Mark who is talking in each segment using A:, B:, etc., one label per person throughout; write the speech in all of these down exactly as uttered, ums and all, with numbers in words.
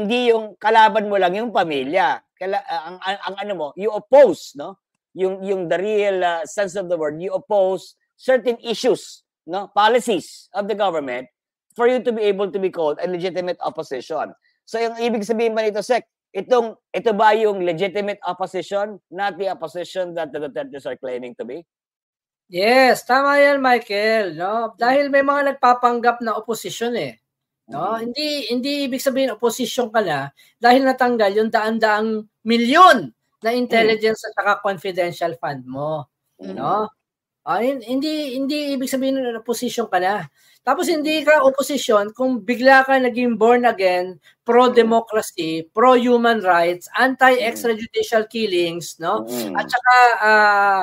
A: hindi yung kalaban mo lang yung pamilya. Kala, uh, ang, ang, ang ano mo, you oppose, no? Yung, yung the real uh, sense of the word, you oppose certain issues, no? Policies of the government for you to be able to be called a legitimate opposition. So yung ibig sabihin ba nito, Sec, itong, ito ba yung legitimate opposition, not the opposition that the Dutertes are claiming to be?
B: Yes, tama yan, Michael. No? Dahil may mga nagpapanggap na opposition eh. No? Mm-hmm. Hindi hindi ibig sabihin opposition ka na dahil natanggal yung daan-daang milyon na intelligence mm-hmm. at saka confidential fund mo. Mm-hmm. No? Ah, hindi hindi ibig sabihin na opposition ka na. Tapos hindi ka opposition kung bigla ka naging born again, pro-democracy, pro-human rights, anti-extrajudicial killings, no? Mm-hmm. At saka uh,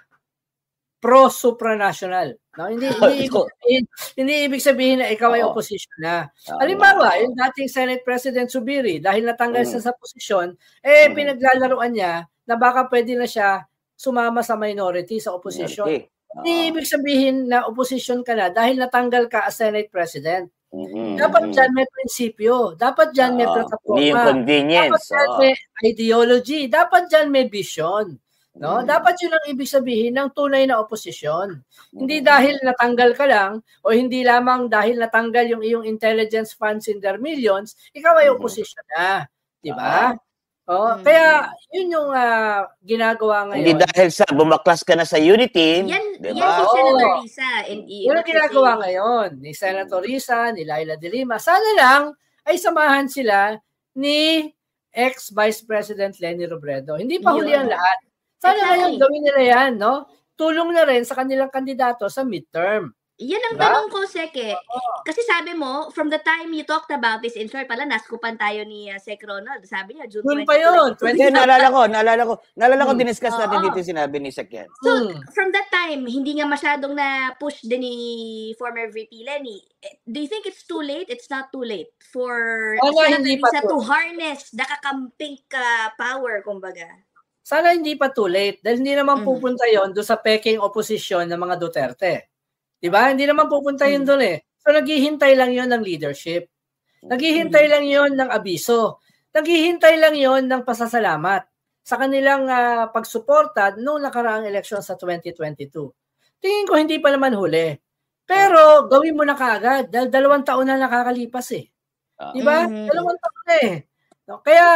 B: pro-supranational. No? Hindi, hindi, ibig sabihin, hindi ibig sabihin na ikaw ay opposition na. Halimbawa, yung dating Senate President Zubiri, dahil natanggal siya sa posisyon, eh, pinaglalaroan niya na baka pwede na siya sumama sa minority, sa opposition. Okay. Hindi ibig sabihin na opposition ka na dahil natanggal ka as Senate President. Mm-hmm. Dapat dyan may prinsipyo. Dapat dyan may plataforma. Dapat dyan may ideology. Dapat dyan may vision. No, mm. dapat 'yun ang ibig sabihin ng tunay na oposisyon. Mm. Hindi dahil natanggal ka lang o hindi lamang dahil natanggal yung iyong intelligence funds in their millions, ikaw ay oposisyon na, 'di ba? Oh, mm. kaya 'yun yung uh, ginagawa ngayon.
A: Hindi dahil sa bumaklas ka na sa unity, 'di ba?
C: Yan si Senator Risa and
B: Yun ang ginagawa ngayon ni Senator Risa, ni Laila De Lima. Sana lang ay samahan sila ni ex-Vice President Leni Robredo. Hindi pa huli ang lahat. Sana exactly. ngayon gawin nila yan, no? Tulong na rin sa kanilang kandidato sa midterm.
C: Yan ang diba? Tanong ko, Seke. Kasi sabi mo, from the time you talked about this, in short pala, naskupan tayo ni uh, Sec Ronald. Sabi niya, June
B: twenty. Doon pa yun.
A: twenty. Naalala ko, naalala ko. Naalala ko, hmm. diniscuss natin oh, dito yung sinabi ni Sec yan.
C: So, hmm. from that time, hindi nga masyadong na-push din ni former V P Leni. Do you think it's too late? It's not too late for
B: oh,
C: Senator Risa to harness the kakamping ka power, kumbaga?
B: Sana hindi pa too late dahil hindi naman mm. pupunta yon doon sa peking oposisyon ng mga Duterte. Diba? Hindi naman pupunta yun mm. doon eh. So naghihintay lang yon ng leadership. Naghihintay mm. lang yon ng abiso. Naghihintay lang yon ng pasasalamat sa kanilang uh, pagsuporta noong nakaraang eleksyon sa twenty twenty-two. Tingin ko hindi pa naman huli. Pero gawin mo na kaagad dahil dalawang taon na nakakalipas eh. Diba? Mm. Dalawang taon na eh. No, kaya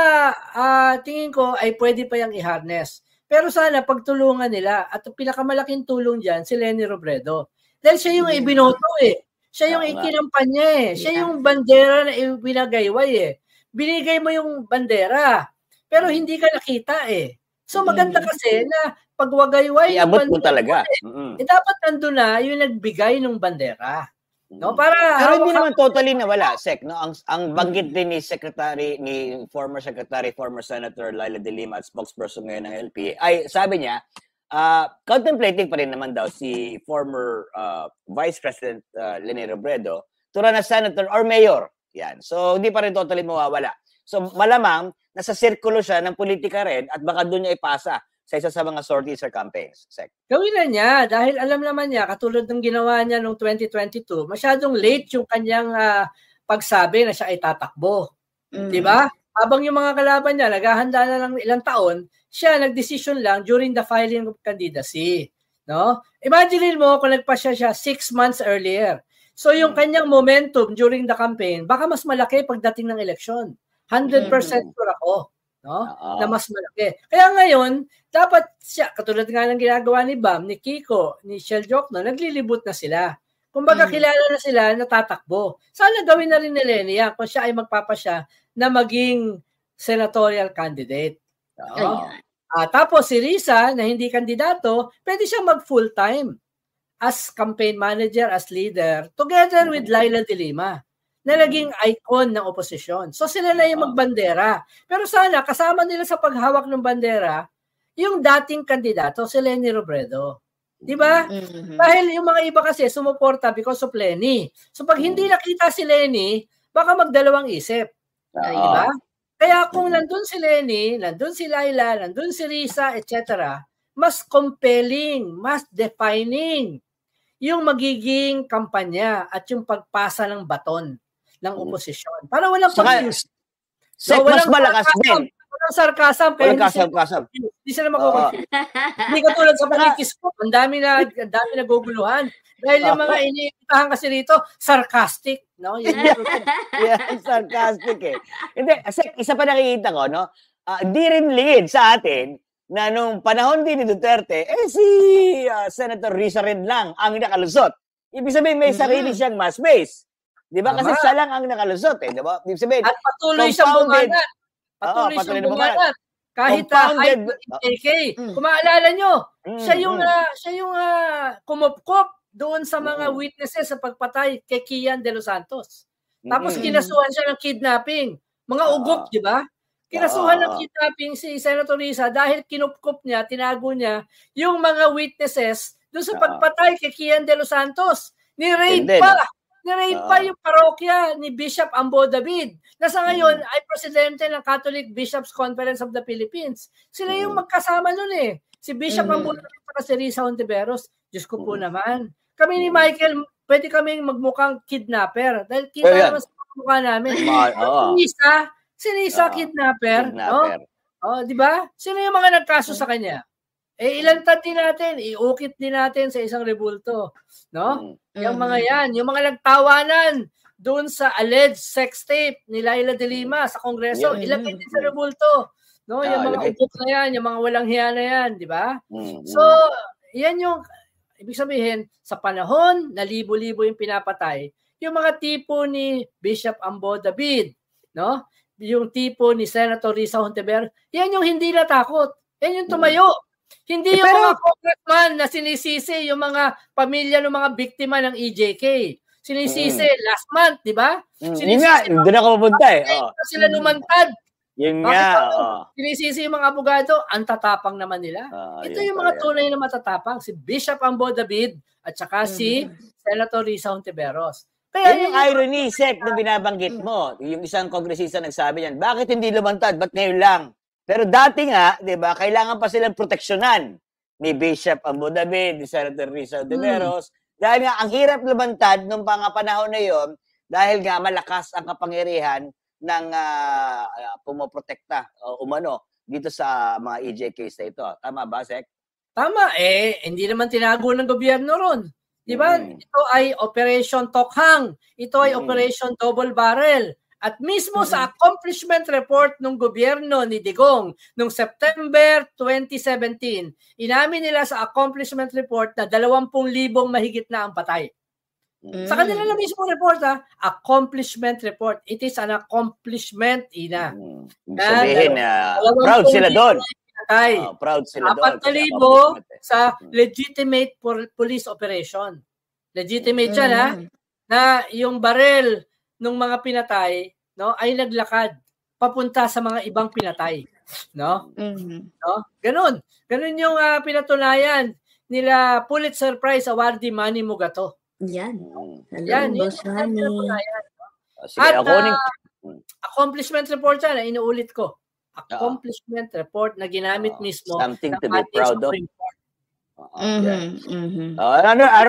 B: uh, tingin ko ay pwede pa yang i-harness. Pero sana pagtulungan nila at ang pinakamalaking tulong diyan si Leni Robredo. Dahil siya yung ibinoto eh. Siya yung ikinampanya eh. Siya yung bandera na ibinagayway eh. Binigay mo yung bandera pero hindi ka nakita eh. So maganda kasi na pagwagayway
A: yung bandera mo talaga.
B: Eh, mm-hmm. eh dapat nandun na yung nagbigay ng bandera. No, para
A: pero hindi naman totally nawala, Sec, no? Ang ang banggit din ni Secretary ni former Secretary, former Senator Laila De Lima at spokesperson ngayon ng L P A, ay sabi niya, uh, contemplating pa rin naman daw si former uh, Vice President uh, Leni Robredo to run as senator or mayor. Yan. So hindi pa rin totally mawawala. So malamang nasa sirkulo siya ng politika rin at baka doon niya ipasa sa isa sa mga sorties or campaigns. Sec.
B: Gawin na niya dahil alam naman niya, katulad ng ginawa niya noong twenty twenty-two, masyadong late yung kanyang uh, pagsabi na siya ay tatakbo. Mm. Di ba? Habang yung mga kalaban niya, naghahanda na ng ilang taon, siya nagdesisyon lang during the filing of candidacy. No? Imagine mo kung nagpa siya siya six months earlier. So yung kanyang momentum during the campaign, baka mas malaki pagdating ng eleksyon. one hundred percent sure ako. No? Uh-huh. Na mas malaki. Kaya ngayon, dapat siya, katulad nga ng ginagawa ni Bam, ni Kiko, ni Shell Jokno, naglilibot na sila. Kumbaga mm. kilala na sila na tatakbo. Sana gawin na rin ni Leni yan kung siya ay magpapasya na maging senatorial candidate. No? Uh, tapos si Risa, na hindi kandidato, pwede siya mag full-time as campaign manager, as leader, together with Laila De Lima, na naging icon ng oposisyon. So sila na yung magbandera. Pero sana kasama nila sa paghawak ng bandera yung dating kandidato si Leni Robredo. Di ba? Mm-hmm. Dahil yung mga iba kasi sumuporta because of Leni. So pag hindi nakita si Leni, baka magdalawang isip. Uh-huh. Di ba? Kaya kung nandun si Leni, nandun si Laila, nandun si Risa, et cetera, mas compelling, mas defining yung magiging kampanya at yung pagpasa ng baton ng oposisyon. Para walang
A: saka, Sec,
B: No,
A: mas
B: walang
A: malakas
B: sarcasm.
A: din.
B: Walang sarcasm. Kaya
A: Walang
B: hindi sila,
A: kasam-kasam.
B: hindi sila makukonfuse. Hindi katulad sa panikis ko. Ang dami na, ang dami na guguluhan. Dahil yung mga iniitahan kasi rito, sarcastic. No? Yan,
A: Yeah, yeah, sarcastic eh. Hindi, Sec, isa pa nakikita ko, no? Uh, di rin lingid sa atin na nung panahon din ni Duterte, eh si uh, Senator Risa rin lang ang nakalusot. Ibig sabihin may sarili siyang mass base. Di ba? Kasi
B: Tama.
A: siya lang ang nakalusot eh. Di ba? Ibig sabihin,
B: At patuloy siyang
A: compounded.
B: bumanat. Patuloy
A: Oo, patuloy
B: siyang
A: na bumanat.
B: bumanat. Kahit na
A: Compounded.
B: high A K.
C: Mm.
B: Kung maalala nyo,
A: Mm,
B: siya yung,
A: mm.
B: uh, siya yung uh, kumupkop doon sa mga
A: Mm.
B: witnesses sa pagpatay kay Kian De Los Santos. Tapos
A: Mm.
B: kinasuhan siya ng kidnapping. Mga
A: Ah.
B: ugok, di ba? Kinasuhan
A: Ah.
B: ng kidnapping si Senator Risa dahil kinupkop niya, tinago niya yung mga witnesses doon sa
A: Ah.
B: pagpatay kay Kian De Los Santos. Ni-raid
A: Hindi,
B: pa.
A: no?
B: Ni-raid
A: Ah.
B: pa yung parokya ni Bishop Ambo David. Nasa ngayon
A: Mm.
B: ay presidente ng Catholic Bishops Conference of the Philippines. Sila yung
A: Mm.
B: magkasama nun eh. Si Bishop
C: Mm.
B: Ambo David at si Risa Hontiveros. Diyos ko po
A: Mm.
B: naman. Kami ni Michael, pwede kaming magmukhang kidnapper. Dahil kita
A: Oh, yan.
B: naman sa mukha namin.
A: Ma- oo.
B: Si Risa, si Risa
A: Oo.
B: kidnapper.
A: Kidnapper.
B: No? Oh, di ba? Sino yung mga nagkaso sa kanya? Eh, ilantad din natin, iukit din natin sa isang rebulto. No?
A: Mm.
B: Yung mga yan, yung mga nagtawanan doon sa alleged sex tape ni Laila de Lima sa Kongreso,
A: Yeah.
B: ilagay din sa rebulto. No, yung
A: Ah,
B: mga
A: ilagay.
B: ubok na yan, yung mga walang hiya na yan, di ba?
A: Mm.
B: So, yan yung, ibig sabihin, sa panahon na libo-libo yung pinapatay, yung mga tipo ni Bishop Ambo David, no? Yung tipo ni Senator Risa Hontiveros, yan yung hindi natakot. Yan yung tumayo. Hindi
A: Eh,
B: yung
A: pero-
B: mga congressman na sinisisi yung mga pamilya ng mga biktima ng E J K. Sinisisi last month, di ba?
A: Mm. Yun
B: Sinisisi
A: nga,
B: yung
A: doon ako pupunta eh.
B: mga
A: Oo.
B: na sila lumantad.
A: Yun
B: Bakit
A: nga.
B: ako?
A: Oo.
B: Sinisisi yung mga abogado, ang tatapang naman nila.
A: Ah,
B: Ito
A: yun
B: yung mga
A: pala.
B: tunay na matatapang. Si Bishop Ambo David at saka si Senator Risa Hontiveros. Kaya
A: Yan yung irony, Sec, na binabanggit mo. Yung isang kongresista nagsabi yan, bakit hindi lumantad? Ba't ngayon lang? Pero dati nga, di ba, kailangan pa silang proteksyonan ni Bishop Ambo David, ni Senator Risa Hontiveros. Dahil nga, ang hirap lumantad nung mga panahon na yon dahil nga malakas ang kapangyarihan ng uh, pumoprotekta o umano dito sa mga E J Ks na ito. Tama ba, Sec?
B: Tama, eh, hindi naman tinago ng gobyerno ron. Di ba?
A: Mm.
B: Ito ay Operation Tokhang. Ito ay
A: Mm.
B: Operation Double Barrel. At mismo sa accomplishment report ng gobyerno ni Digong noong September twenty seventeen, inamin nila sa accomplishment report na dalawampung libong mahigit na ang patay. Sa kanila na mismo report, ha? Accomplishment report. It is an accomplishment, Ina.
A: Mm.
B: Na
A: Sabihin,
B: dalaw-
A: uh, proud sila doon.
B: Patay.
A: Oh, proud sila doon.
B: Apat na
A: Kasi
B: libo
A: accomplishment eh.
B: sa legitimate por- police operation. Legitimate yan, ha? Na yung barel ng mga pinatay, no, ay naglakad papunta sa mga ibang pinatay, no? No? Ganun. Ganun yung uh, pinatunayan nila Pulitzer Prize awardee Manny Mugato.
C: Yan.
A: Mm.
C: Hello,
B: Yan, yun
C: Boss
B: yung
C: Manny.
B: pinatunayan.
A: Sige,
B: At
A: ako rin.
B: uh, accomplishment report yan, eh, inuulit ko. Accomplishment report na ginamit
A: Uh,
B: mismo
A: something
B: ng
A: to be
B: ating
A: proud of.
B: Supreme Court.
A: Uh,
C: Mhm,
A: yeah.
C: mhm.
A: Uh, ano, ano,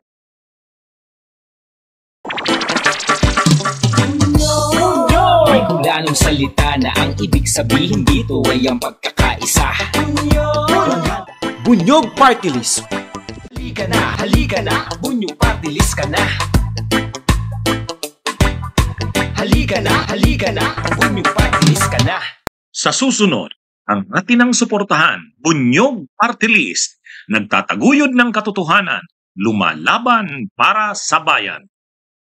D: May kulanong salita na ang ibig sabihin dito ay ang pagkakaisa. Bunyog Party List. Halika na, halika na, Bunyog Party List ka na. Halika na, halika na, Bunyog Party List ka na.
E: Sa susunod, ang atinang suportahan, Bunyog Party List, nagtataguyod ng katotohanan, lumalaban para sa bayan.